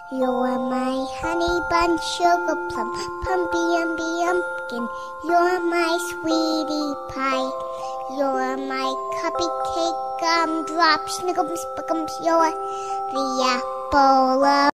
You're my honey bun, sugar plum, pumpy umby umpkin. You're my sweetie pie. You're my cupcake gumdrop, snickums, spickums. You're the apple of